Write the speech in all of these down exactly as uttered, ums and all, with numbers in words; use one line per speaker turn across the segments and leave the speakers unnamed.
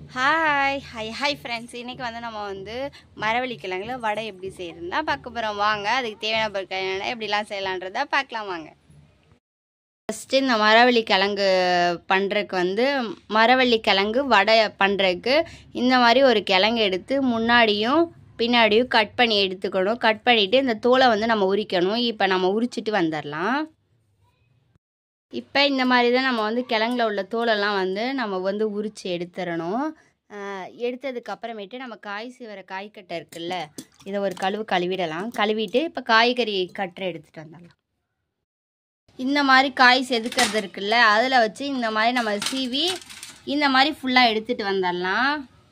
Hi hi hi friends, இன்றைக்கி வந்து நம்ம வந்து மரவள்ளி கிழங்குல வடை எப்படி செய்யறதுன்னா பார்க்க போகிறோம். வாங்க, அதுக்கு தேவையான பொருட்கள் என்னென்ன எப்படிலாம் செய்யலான்றதை பார்க்கலாம் வாங்க. ஃபஸ்ட்டு இந்த மரவள்ளி கிழங்கு பண்ணுறதுக்கு வந்து மரவள்ளி கிழங்கு வடை பண்ணுறதுக்கு இந்த மாதிரி ஒரு கிழங்கு எடுத்து முன்னாடியும் பின்னாடியும் கட் பண்ணி எடுத்துக்கணும். கட் பண்ணிவிட்டு இந்த தோலை வந்து நம்ம உரிக்கணும். இப்போ நம்ம உரிச்சிட்டு வந்துடலாம். இப்போ இந்த மாதிரி தான் நம்ம வந்து கிழங்குல உள்ள தோலெல்லாம் வந்து நம்ம வந்து உரித்து எடுத்துடணும். எடுத்ததுக்கு அப்புறமேட்டு நம்ம காய் சீவர காய்கட்டை இருக்குல்ல, இதை ஒரு கழுவு கழுவிடலாம். கழுவிட்டு இப்போ காய்கறி கட்டரை எடுத்துகிட்டு வந்துடலாம். இந்த மாதிரி காய் செதுக்கிறது இருக்குல்ல, அதில் வச்சு இந்த மாதிரி நம்ம சீவி இந்த மாதிரி ஃபுல்லாக எடுத்துகிட்டு வந்துடலாம்.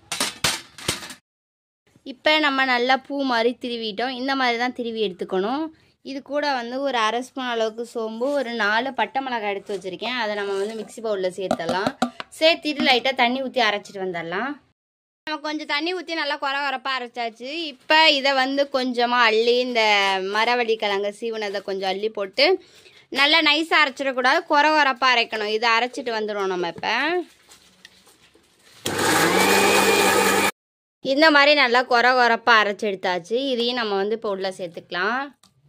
இப்போ நம்ம நல்லா பூ மாதிரி திருவிட்டோம். இந்த மாதிரி தான் திருவி எடுத்துக்கணும். இது கூட வந்து ஒரு அரை ஸ்பூன் அளவுக்கு சோம்பு, ஒரு நாலு பட்டை மிளகாய் எடுத்து வச்சுருக்கேன். அதை நம்ம வந்து மிக்சி பவுலில் சேர்த்துடலாம். சேர்த்துட்டு லைட்டாக தண்ணி ஊற்றி அரைச்சிட்டு வந்துடலாம். நம்ம கொஞ்சம் தண்ணி ஊற்றி நல்லா குறை குறைப்பாக அரைச்சாச்சு. இப்போ இதை வந்து கொஞ்சமாக அள்ளி இந்த மரவள்ளி கிழங்கு சீவனதை கொஞ்சம் அள்ளி போட்டு நல்லா நைஸாக அரைச்சிடக்கூடாது, குறை குறைப்பாக அரைக்கணும். இதை அரைச்சிட்டு வந்துடுவோம். நம்ம இப்போ இந்த மாதிரி நல்லா குறை குறைப்பாக அரைச்சி எடுத்தாச்சு. இதையும் நம்ம வந்து இப்போ உள்ளே சேர்த்துக்கலாம்.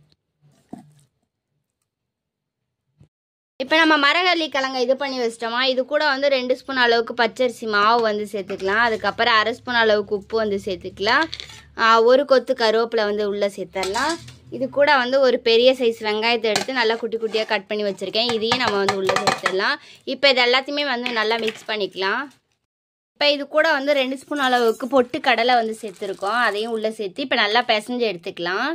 இப்போ நம்ம மரவள்ளி கிழங்கை இது பண்ணி வச்சிட்டோமா, இது கூட வந்து ரெண்டு ஸ்பூன் அளவுக்கு பச்சரிசி மாவு வந்து சேர்த்துக்கலாம். அதுக்கப்புறம் அரை ஸ்பூன் அளவுக்கு உப்பு வந்து சேர்த்துக்கலாம். ஒரு கொத்து கருவேப்பிலை வந்து உள்ளே சேர்த்துடலாம். இது கூட வந்து ஒரு பெரிய சைஸ் வெங்காயத்தை எடுத்து நல்லா குட்டி குட்டியாக கட் பண்ணி வச்சுருக்கேன். இதையும் நம்ம வந்து உள்ளே சேர்த்துடலாம். இப்போ இது எல்லாத்தையுமே வந்து நல்லா மிக்ஸ் பண்ணிக்கலாம். இப்போ இது கூட வந்து ரெண்டு ஸ்பூன் அளவுக்கு பொட்டு கடலை வந்து சேர்த்துருக்கோம். அதையும் உள்ளே சேர்த்து இப்போ நல்லா பிசைஞ்சு எடுத்துக்கலாம்.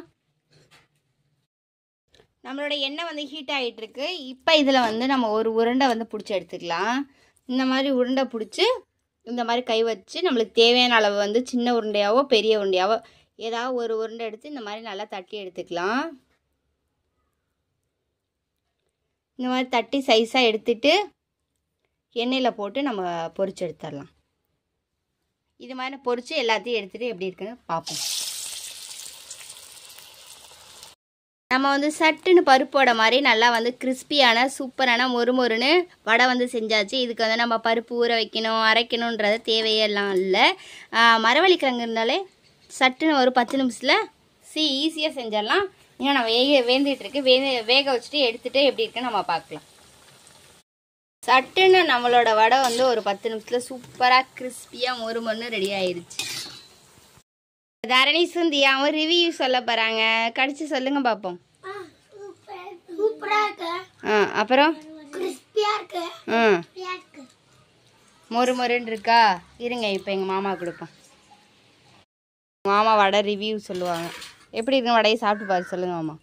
நம்மளோட எண்ணெய் வந்து ஹீட் ஆகிட்டு இருக்கு. இப்போ இதில் வந்து நம்ம ஒரு உருண்டை வந்து பிடிச்சி எடுத்துக்கலாம். இந்த மாதிரி உருண்டை பிடிச்சி இந்த மாதிரி கை வச்சு நம்மளுக்கு தேவையான அளவு வந்து சின்ன உருண்டையாவோ பெரிய உருண்டையாவோ ஏதாவது ஒரு உருண்டை எடுத்து இந்த மாதிரி நல்லா தட்டி எடுத்துக்கலாம். இந்த மாதிரி தட்டி சைஸாக எடுத்துட்டு எண்ணெயில் போட்டு நம்ம பொரிச்சு எடுத்துடலாம். இது மாதிரி பொரித்து எல்லாத்தையும் எடுத்துகிட்டு எப்படி இருக்குன்னு பார்ப்போம். நம்ம வந்து சட்டுன்னு பருப்போட மாதிரி நல்லா வந்து கிறிஸ்பியான சூப்பரான மொறு மொறுன்னு வடை வந்து செஞ்சாச்சு. இதுக்கு வந்து நம்ம பருப்பு ஊற வைக்கணும் அரைக்கணுன்றது தேவையெல்லாம் இல்லை. மரவள்ளி கிழங்கு இருந்தாலே சட்டுன்னு ஒரு பத்து நிமிஷத்தில் சி ஈஸியாக செஞ்சிடலாம். ஏன்னா நம்ம வேக வேந்துட்டுருக்கு. வே வேக வச்சுட்டு எடுத்துகிட்டு எப்படி இருக்குன்னு நம்ம பார்க்கலாம். சட்டுன்னு நம்மளோட வடை வந்து ஒரு பத்து நிமிஷத்தில் சூப்பராக கிறிஸ்பியாக மொறு மொறுன்னு ரெடி ஆயிடுச்சு. தரணி சுந்தியாவும் ரிவ்யூ சொல்ல போறாங்க. கடிச்சு சொல்லுங்க பாப்போம். அப்புறம் மொறு மொறுன்னு இருக்கா? இருங்க, இப்போ எங்கள் மாமா கொடுப்போம். மாமா வடை ரிவ்யூ சொல்லுவாங்க. எப்படி இருக்கு வடையை சாப்பிட்டு பார்த்து சொல்லுங்க மாமா.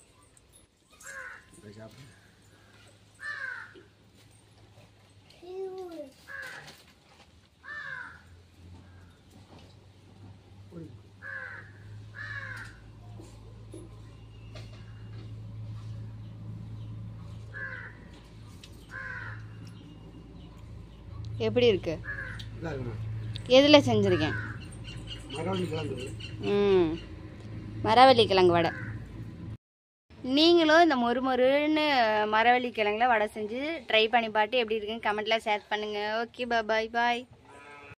எப்படி இருக்கு? எதில் செஞ்சுருக்கேன்? ம் மரவள்ளி கிழங்கு வடை. நீங்களும் இந்த மொறு மொறுன்னு மரவள்ளி கிழங்குல வடை செஞ்சு ட்ரை பண்ணி பார்த்து எப்படி இருக்குன்னு கமெண்ட்டில் ஷேர் பண்ணுங்கள். ஓகே, பாய் பாய்.